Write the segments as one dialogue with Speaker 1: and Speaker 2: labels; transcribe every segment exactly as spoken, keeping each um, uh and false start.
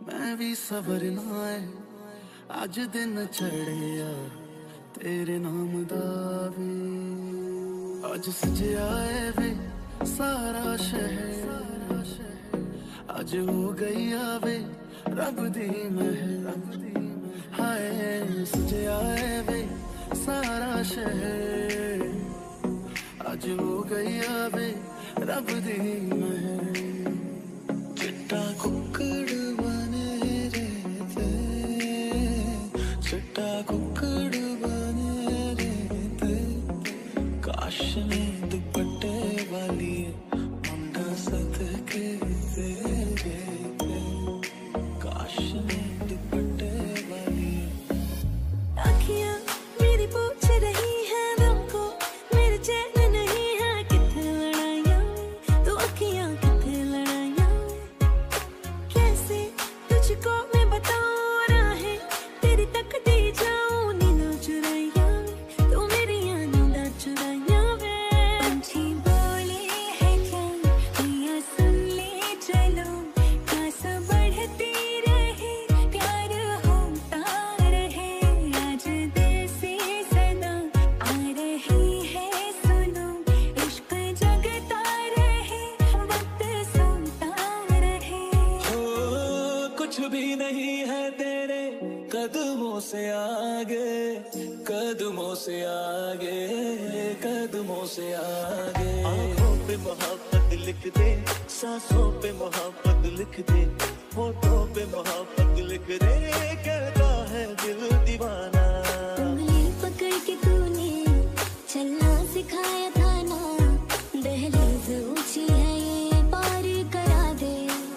Speaker 1: मैं भी सवरना है अज दिन चढ़िया तेरे नाम दा वे। अज सजया है वे सारा शहर, अज हो गई आवे रब दी महर। हाय सजया है वे सारा शहर, अज हो गई आवे रब दी महर। चिट्टा कुक्कड़ बने रहते, चिट्टा कुक्कड़ बने रहते, काश ने दुपट्टे वाली मुंडा सदके तेरे, काश ने दुपट्टे वाली।
Speaker 2: आँखियाँ मेरी पूछ रही है हमको, मेरे चैन नहीं है किथे लड़ाइयाँ में, तो आँखियाँ किथे लड़ाइयाँ में। कैसे तुझको मैं बताऊँ राहें तेरी तकती जाऊँ नींदों चुराइयाँ में, तो मेरी नींदा चुराइयाँ में। पंछी बोले है क्या मैया सुन ले चलो, प्यास बढ़ती रहे प्यार होता रहे। आज दिल से सदा आ रही है सुनो, इश्क जगता रहे वक्त सोता रहे।
Speaker 1: ओ, कुछ भी नहीं है तेरे कदमों से आगे, कदमों से आगे, कदमों से आगे। आँखों पे मोहब्बत लिख दे, सांसों पे मोहब्बत लिख दे, होठों पे मोहब्बत लिख दे, कहता है दिल दीवाना।
Speaker 2: उंगली पकड़ के तूने चलना सिखाया था ना, दहलीज ऊंची है ये पार करा दे।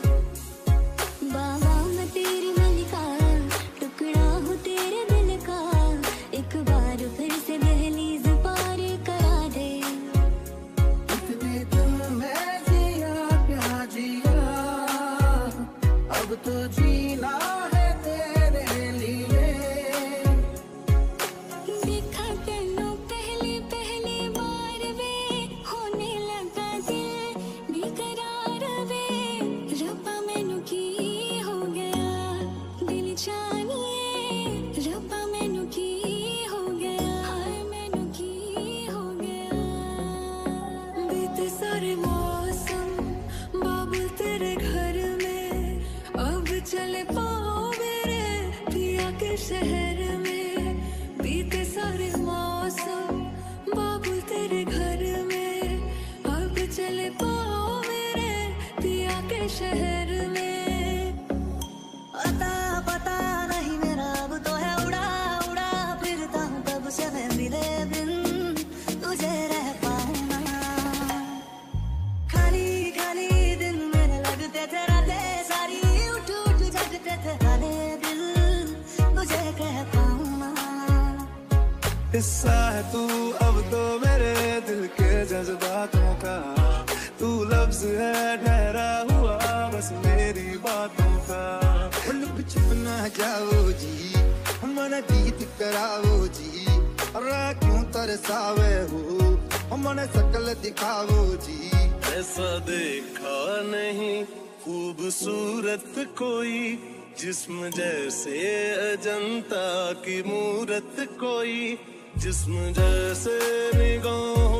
Speaker 2: बाबा मैं तेरी मलिका, टुकड़ा हूँ तेरे दिल का, एक बार फिर से दहलीज पार करा दे।
Speaker 1: इतने दिल में जिया क्या जिया, अब तो जीना है तेरे लिए।
Speaker 2: देखा तेनू पहली पहली बार वे, होने लगा दिल बेकरार वे। रब्बा मैनू की हो गया दिल जानिए, रब्बा मैनू की हो गया, हाय मैनू की हो गया। बीते सारे मौसम बाबुल तेरे घर में, अब चले पाओ मेरे पिया के शहर में। बीते सारे मौसम बाबुल तेरे घर में, अब चले पाओ मेरे पिया के शहर में।
Speaker 3: अता पता नहीं मेरा अब तो है उड़ा उड़ा फिरता हूँ कब से मैं मिले बिन तुझे रह पाऊँ ना। खाली खाली दिन मेरे लगते थे रातें सारी, उठ उठ जगते थे हाले दिल तुझे कह पाऊँ ना।
Speaker 1: हिस्सा है तू अब तो मेरे दिल के जज्बातों का, तू लफ्ज है ठहरा हुआ बस मेरी बातों का।
Speaker 4: लुक छुप ना जाओ जी, मन जीत कराओ जी, अरे क्यों तरसावे हो मन शकल दिखाओ जी।
Speaker 1: ऐसा देखा नहीं खूबसूरत कोई, जिस्म जैसे अजंता की मूरत कोई, जिस्म जैसे निगाहों